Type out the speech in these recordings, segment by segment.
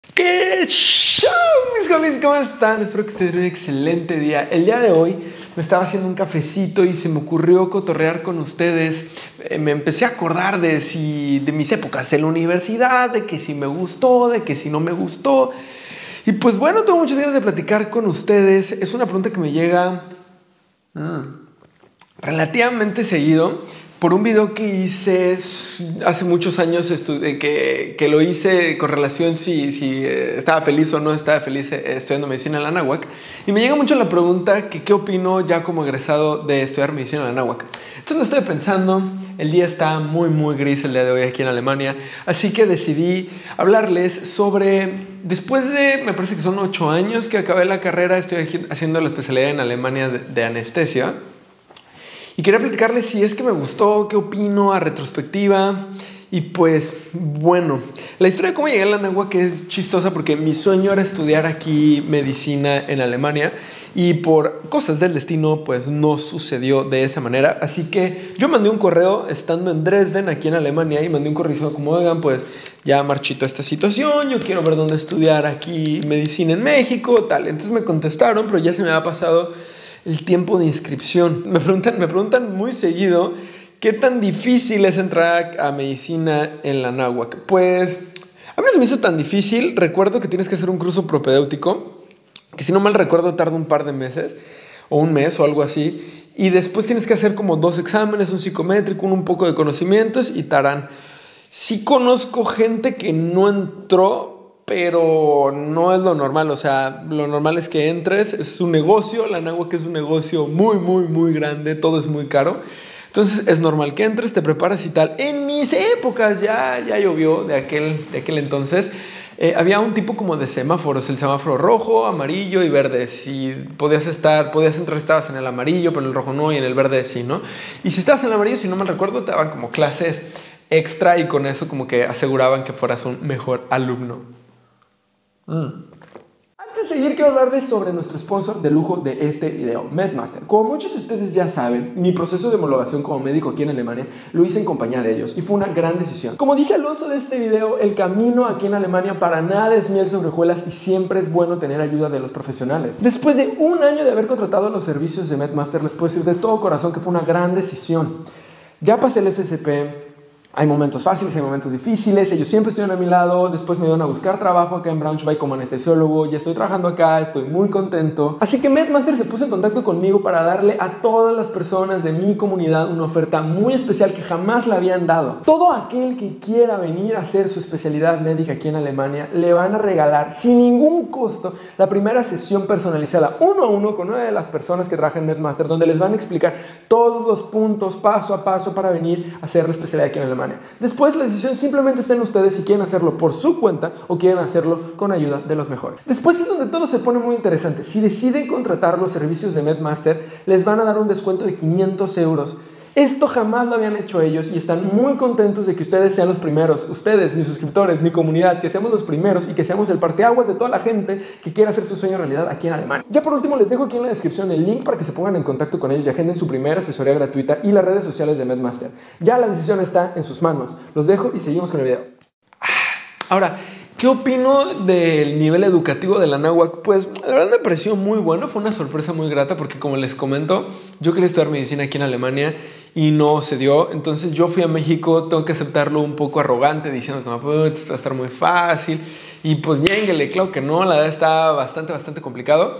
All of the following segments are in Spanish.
¿Qué show, mis homies? ¿Cómo están? Espero que estén teniendo un excelente día. El día de hoy me estaba haciendo un cafecito y se me ocurrió cotorrear con ustedes. Me empecé a acordar de mis épocas en la universidad, de que si me gustó, de que si no me gustó. Y pues bueno, tengo muchas ganas de platicar con ustedes. Es una pregunta que me llega relativamente seguido por un video que hice hace muchos años, que lo hice con relación si estaba feliz o no estaba feliz estudiando medicina en la Anáhuac. Y me llega mucho la pregunta que qué opino ya como egresado de estudiar medicina en la Anáhuac. Entonces lo estoy pensando, el día está muy gris el día de hoy aquí en Alemania, así que decidí hablarles sobre, después de, me parece que son 8 años que acabé la carrera, estoy haciendo la especialidad en Alemania de anestesia. Y quería platicarles si es que me gustó, qué opino a retrospectiva. Y pues, bueno, la historia de cómo llegué a la Anáhuac es chistosa porque mi sueño era estudiar aquí medicina en Alemania y por cosas del destino, pues no sucedió de esa manera. Así que yo mandé un correo estando en Dresden, aquí en Alemania, y mandé un correo diciendo como, oigan, pues ya marchito esta situación, yo quiero ver dónde estudiar aquí medicina en México, tal. Entonces me contestaron, pero ya se me había pasado el tiempo de inscripción. Me preguntan muy seguido qué tan difícil es entrar a medicina en la Anáhuac. Pues a mí no se me hizo tan difícil. Recuerdo que tienes que hacer un curso propedéutico, que si no mal recuerdo tarda un par de meses o un mes o algo así, y después tienes que hacer como 2 exámenes, un psicométrico, un poco de conocimientos y tarán. Sí conozco gente que no entró, pero no es lo normal. O sea, lo normal es que entres, es un negocio, la Anáhuac es un negocio muy grande, todo es muy caro. Entonces es normal que entres, te preparas y tal. En mis épocas ya llovió de aquel entonces. Había un tipo como de semáforos, el semáforo rojo, amarillo y verde. Si podías entrar, estabas en el amarillo, pero en el rojo no, y en el verde sí, ¿no? Y si estabas en el amarillo, si no mal recuerdo, te daban como clases extra y con eso como que aseguraban que fueras un mejor alumno. Antes de seguir, quiero hablarles sobre nuestro sponsor de lujo de este video, Medmaster. Como muchos de ustedes ya saben, mi proceso de homologación como médico aquí en Alemania lo hice en compañía de ellos y fue una gran decisión. Como dice Alonso de este video, el camino aquí en Alemania para nada es miel sobre hojuelas y siempre es bueno tener ayuda de los profesionales. Después de un año de haber contratado los servicios de Medmaster, les puedo decir de todo corazón que fue una gran decisión. Ya pasé el FSP. Hay momentos fáciles, hay momentos difíciles. Ellos siempre estuvieron a mi lado. Después me dieron a buscar trabajo acá en Braunschweig como anestesiólogo. Ya estoy trabajando acá, estoy muy contento. Así que Medmaster se puso en contacto conmigo para darle a todas las personas de mi comunidad una oferta muy especial que jamás le habían dado. Todo aquel que quiera venir a hacer su especialidad médica aquí en Alemania, le van a regalar sin ningún costo la primera sesión personalizada 1 a 1 con una de las personas que trabajan en Medmaster, donde les van a explicar todos los puntos paso a paso para venir a hacer la especialidad aquí en Alemania. Después la decisión simplemente está en ustedes si quieren hacerlo por su cuenta o quieren hacerlo con ayuda de los mejores. Después es donde todo se pone muy interesante. Si deciden contratar los servicios de Medmaster, les van a dar un descuento de 500 euros. Esto jamás lo habían hecho ellos y están muy contentos de que ustedes sean los primeros. Ustedes, mis suscriptores, mi comunidad, que seamos los primeros y que seamos el parteaguas de toda la gente que quiera hacer su sueño realidad aquí en Alemania. Ya por último les dejo aquí en la descripción el link para que se pongan en contacto con ellos y agenden su primera asesoría gratuita y las redes sociales de Medmaster. Ya la decisión está en sus manos. Los dejo y seguimos con el video. Ahora, ¿qué opino del nivel educativo de la Anáhuac? Pues la verdad me pareció muy bueno, fue una sorpresa muy grata porque como les comento, yo quería estudiar medicina aquí en Alemania y no se dio. Entonces yo fui a México, tengo que aceptarlo un poco arrogante, diciendo que esto va a estar muy fácil. Y pues ñénguele, claro que no, la verdad está bastante complicado.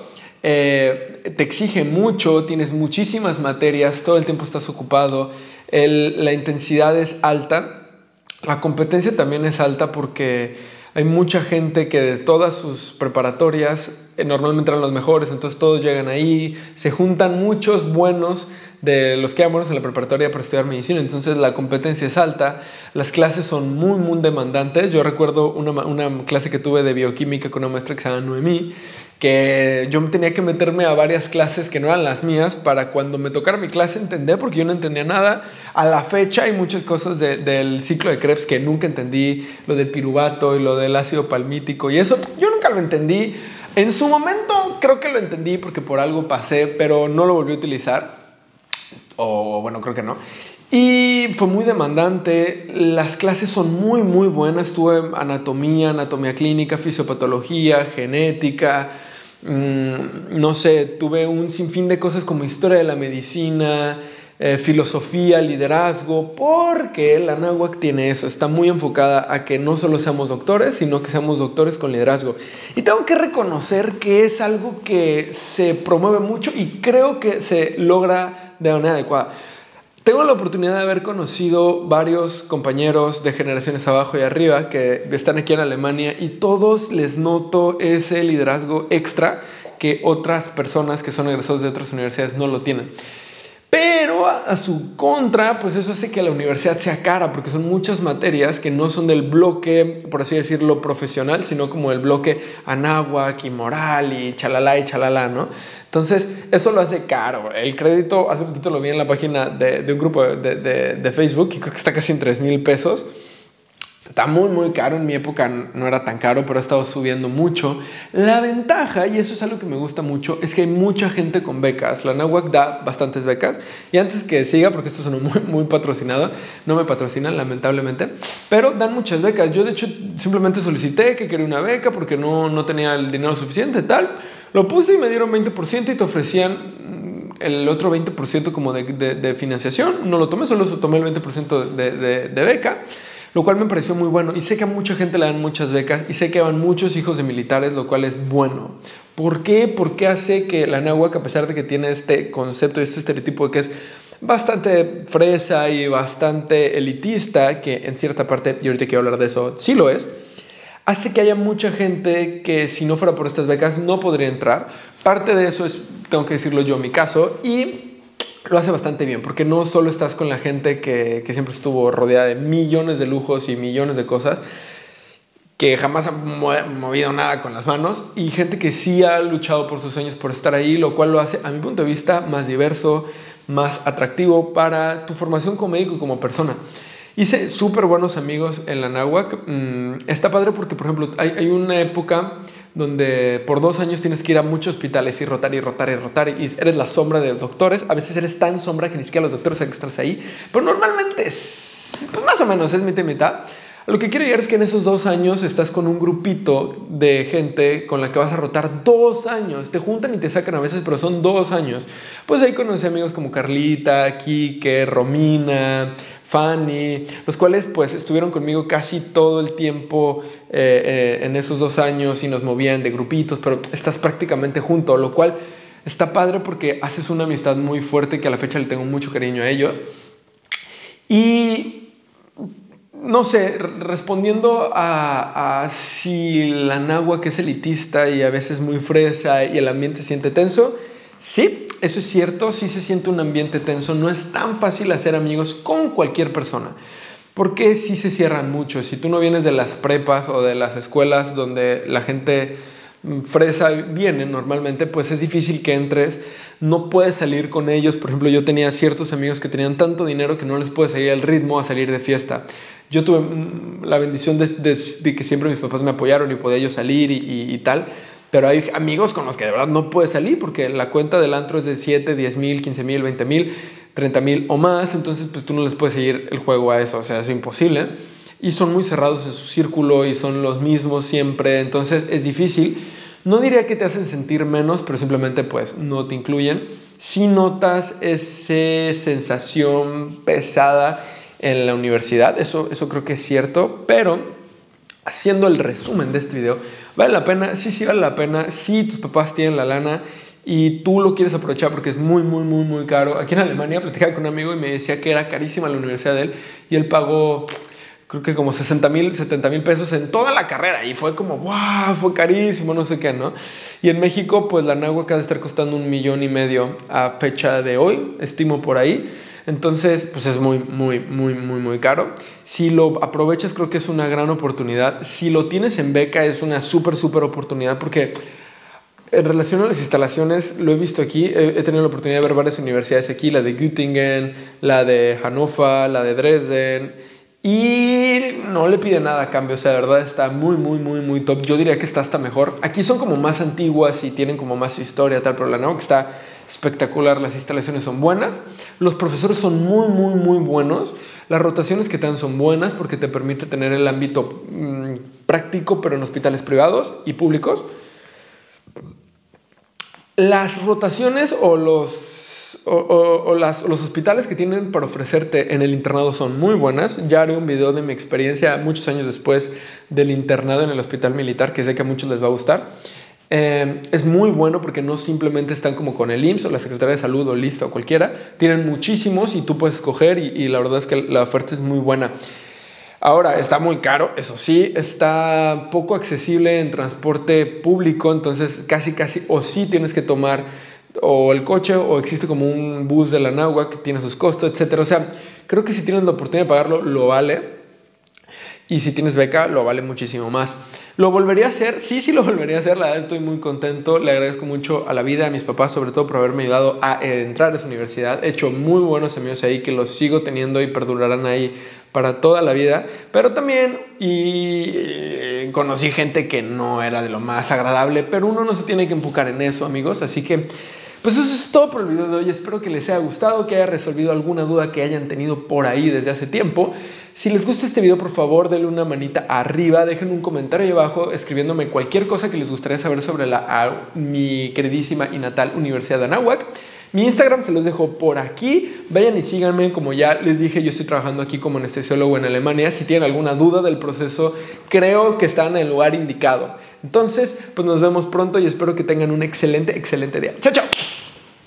Te exige mucho, tienes muchísimas materias, todo el tiempo estás ocupado, la intensidad es alta, la competencia también es alta porque hay mucha gente que de todas sus preparatorias normalmente eran los mejores, entonces todos llegan ahí, se juntan muchos buenos de los que eran buenos en la preparatoria para estudiar medicina, entonces la competencia es alta, las clases son muy demandantes. Yo recuerdo una clase que tuve de bioquímica con una maestra que se llama Noemí, que yo tenía que meterme a varias clases que no eran las mías para cuando me tocara mi clase entender, porque yo no entendía nada. A la fecha hay muchas cosas del ciclo de Krebs que nunca entendí, lo del piruvato y lo del ácido palmítico y eso, yo nunca lo entendí. En su momento creo que lo entendí porque por algo pasé, pero no lo volví a utilizar, o bueno, creo que no. Y fue muy demandante, las clases son muy muy buenas, tuve anatomía clínica, fisiopatología, genética, no sé, tuve un sinfín de cosas como historia de la medicina, filosofía, liderazgo, porque la Anáhuac tiene eso, está muy enfocada a que no solo seamos doctores, sino que seamos doctores con liderazgo. Y tengo que reconocer que es algo que se promueve mucho y creo que se logra de manera adecuada. Tengo la oportunidad de haber conocido varios compañeros de generaciones abajo y arriba que están aquí en Alemania y todos les noto ese liderazgo extra que otras personas que son egresados de otras universidades no lo tienen. Pero a su contra, pues eso hace que la universidad sea cara porque son muchas materias que no son del bloque, por así decirlo, profesional, sino como el bloque Anáhuac y Moral y chalala, ¿no? Entonces, eso lo hace caro. El crédito, hace poquito lo vi en la página de un grupo de Facebook y creo que está casi en 3,000 pesos. Está muy muy caro, en mi época no era tan caro, pero ha estado subiendo mucho. La ventaja, y eso es algo que me gusta mucho, es que hay mucha gente con becas. La Anáhuac da bastantes becas. Y antes que siga, porque esto es muy patrocinado, no me patrocinan lamentablemente, pero dan muchas becas. Yo de hecho simplemente solicité que quería una beca porque no tenía el dinero suficiente, tal. Lo puse y me dieron 20% y te ofrecían el otro 20% como de financiación. No lo tomé, solo tomé el 20% de beca, lo cual me pareció muy bueno. Y sé que a mucha gente le dan muchas becas y sé que van muchos hijos de militares, lo cual es bueno. ¿Por qué? Porque hace que la Anáhuac, a pesar de que tiene este concepto y este estereotipo de que es bastante fresa y bastante elitista, que en cierta parte, y ahorita quiero hablar de eso, sí lo es, hace que haya mucha gente que si no fuera por estas becas no podría entrar. Parte de eso es, tengo que decirlo yo, mi caso, y lo hace bastante bien, porque no solo estás con la gente que siempre estuvo rodeada de millones de lujos y millones de cosas, que jamás ha movido nada con las manos, y gente que sí ha luchado por sus sueños, por estar ahí, lo cual lo hace, a mi punto de vista, más diverso, más atractivo para tu formación como médico y como persona. Hice súper buenos amigos en la Anáhuac. Está padre porque, por ejemplo, hay una época donde por 2 años tienes que ir a muchos hospitales y rotar y eres la sombra de los doctores. A veces eres tan sombra que ni siquiera los doctores saben que estás ahí, pero normalmente es, pues más o menos es mitad y mitad. Lo que quiero llegar es que en esos 2 años estás con un grupito de gente con la que vas a rotar 2 años. Te juntan y te sacan a veces, pero son 2 años. Pues ahí conocí amigos como Carlita, Kike, Romina, Fanny, los cuales pues estuvieron conmigo casi todo el tiempo en esos 2 años y nos movían de grupitos, pero estás prácticamente junto, lo cual está padre porque haces una amistad muy fuerte que a la fecha le tengo mucho cariño a ellos. Y no sé, respondiendo a si la Anáhuac es elitista y a veces muy fresa y el ambiente se siente tenso, sí, eso es cierto, sí se siente un ambiente tenso. No es tan fácil hacer amigos con cualquier persona, porque sí se cierran mucho. Si tú no vienes de las prepas o de las escuelas donde la gente fresa viene normalmente, pues es difícil que entres, no puedes salir con ellos. Por ejemplo, yo tenía ciertos amigos que tenían tanto dinero que no les puedes seguir el ritmo a salir de fiesta. Yo tuve la bendición de que siempre mis papás me apoyaron y podía yo salir y tal, pero hay amigos con los que de verdad no puedes salir porque la cuenta del antro es de 7, 10 mil, 15 mil, 20 mil, 30 mil o más, entonces pues tú no les puedes seguir el juego a eso, o sea, es imposible. Y son muy cerrados en su círculo y son los mismos siempre, entonces es difícil. No diría que te hacen sentir menos, pero simplemente pues no te incluyen. Si notas esa sensación pesada en la universidad, eso creo que es cierto, pero haciendo el resumen de este video, ¿vale la pena? Sí, vale la pena. Si tus papás tienen la lana y tú lo quieres aprovechar porque es muy caro. Aquí en Alemania platicaba con un amigo y me decía que era carísima la universidad de él y él pagó, creo que como 60,000, 70,000 pesos en toda la carrera y fue como, wow, fue carísimo, no sé qué, ¿no? Y en México, pues la Anáhuac ha de estar costando 1,5 millones a fecha de hoy, estimo por ahí. Entonces, pues es muy caro. Si lo aprovechas, creo que es una gran oportunidad. Si lo tienes en beca, es una súper oportunidad porque en relación a las instalaciones, lo he visto aquí, he tenido la oportunidad de ver varias universidades aquí, la de Göttingen, la de Hannover, la de Dresden, y no le pide nada a cambio, o sea, de verdad está muy top. Yo diría que está hasta mejor. Aquí son como más antiguas y tienen como más historia, tal, pero la Anáhuac está espectacular, las instalaciones son buenas, los profesores son muy buenos, las rotaciones que te dan son buenas porque te permite tener el ámbito práctico, pero en hospitales privados y públicos. Las rotaciones o los hospitales que tienen para ofrecerte en el internado son muy buenas. Ya haré un video de mi experiencia muchos años después del internado en el hospital militar, que sé que a muchos les va a gustar. Es muy bueno porque no simplemente están como con el IMSS o la Secretaría de Salud o Lista o cualquiera. Tienen muchísimos y tú puedes escoger y la verdad es que la oferta es muy buena. Ahora, está muy caro, eso sí, está poco accesible en transporte público, entonces casi o sí tienes que tomar o el coche o existe como un bus de la Anáhuac que tiene sus costos, etcétera. O sea, creo que si tienes la oportunidad de pagarlo, lo vale. Y si tienes beca, lo vale muchísimo más. ¿Lo volvería a hacer? Sí, lo volvería a hacer. La verdad, estoy muy contento. Le agradezco mucho a la vida, a mis papás, sobre todo por haberme ayudado a entrar a esa universidad. He hecho muy buenos amigos ahí que los sigo teniendo y perdurarán ahí para toda la vida. Pero también conocí gente que no era de lo más agradable, pero uno no se tiene que enfocar en eso, amigos. Así que pues eso es todo por el video de hoy. Espero que les haya gustado, que haya resolvido alguna duda que hayan tenido por ahí desde hace tiempo. Si les gusta este video, por favor, denle una manita arriba, dejen un comentario ahí abajo escribiéndome cualquier cosa que les gustaría saber sobre mi queridísima y natal Universidad de Anáhuac. Mi Instagram se los dejo por aquí. Vayan y síganme. Como ya les dije, yo estoy trabajando aquí como anestesiólogo en Alemania. Si tienen alguna duda del proceso, creo que están en el lugar indicado. Entonces, pues nos vemos pronto y espero que tengan un excelente día. ¡Chao, chao!